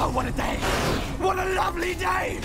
Oh, what a day! What a lovely day!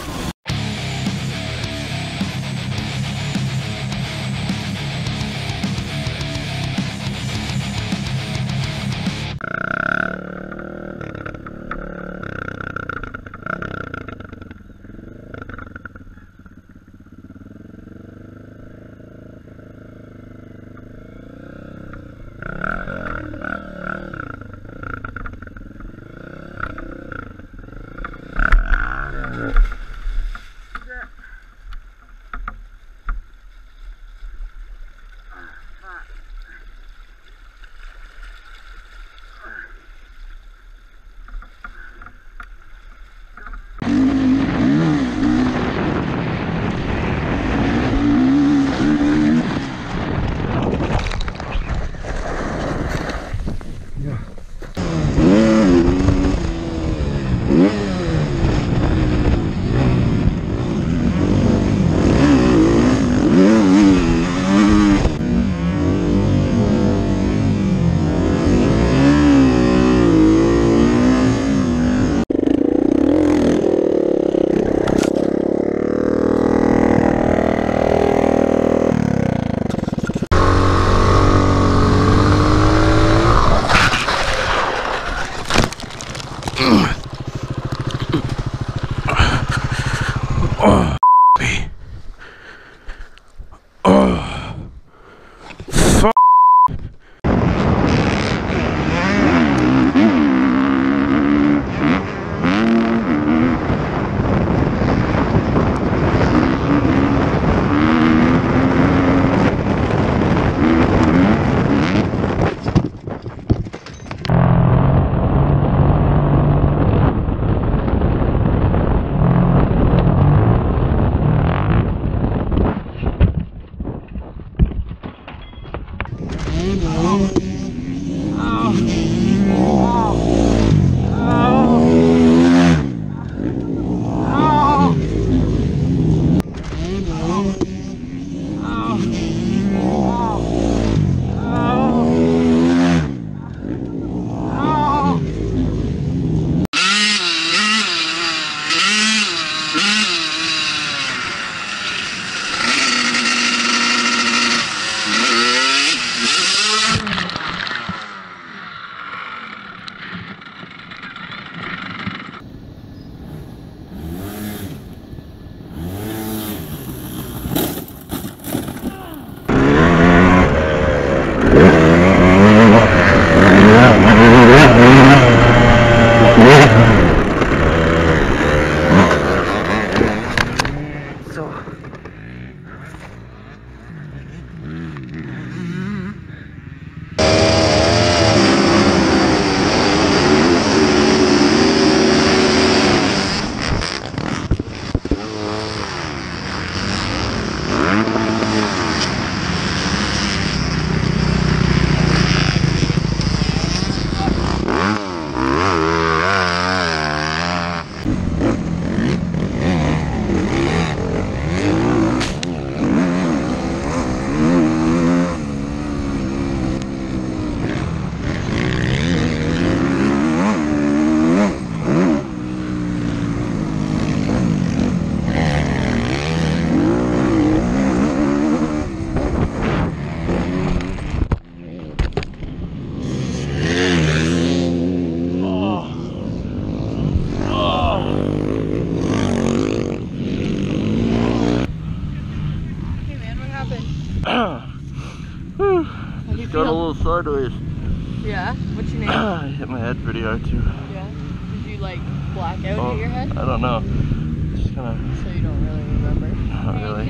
Got a little sideways. Yeah? What's your name? I hit my head pretty hard too. Yeah? Did you like black out hit your head? I don't know. Just kinda... So you don't really remember? Not really.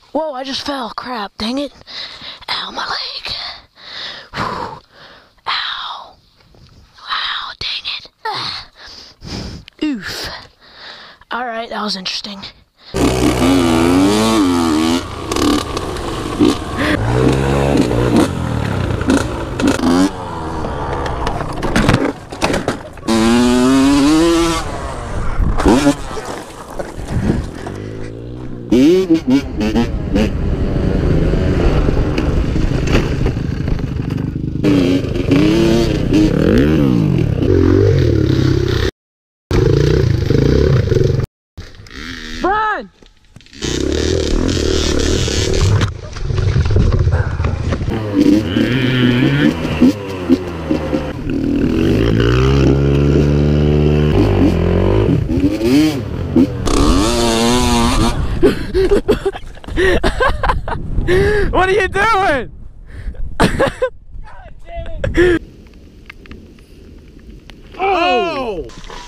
Whoa, I just fell. Crap, dang it. Ow, my leg. Whew. Ow. Wow, dang it. Oof. Alright, that was interesting. Run! What are you doing? God damn it. Oh!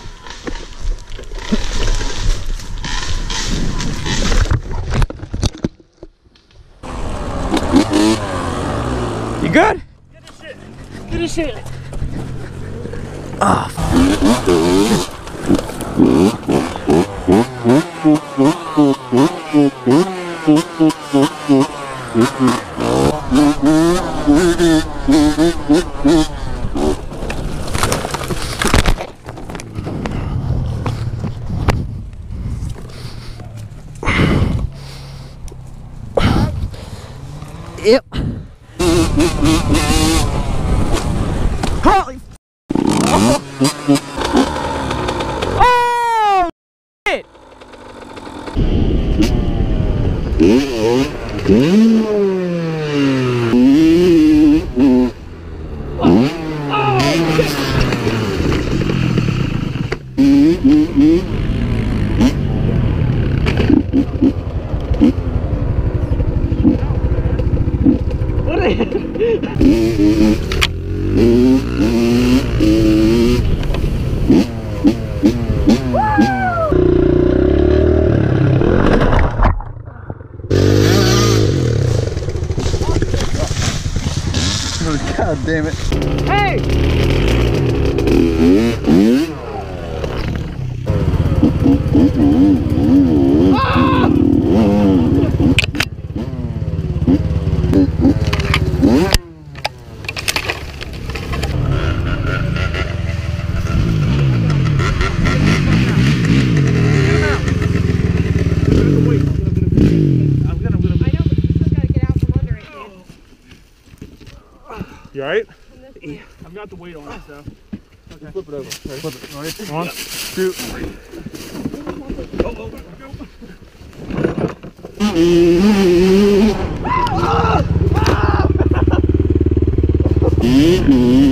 You good? Get this shit. Get this shit. Oh. Yep. Holy. Oh shit. God damn it. Hey! You alright? I've got the weight on it, so. Okay. Flip it over. Ready? Flip it. Ready? One, two. Oh, oh.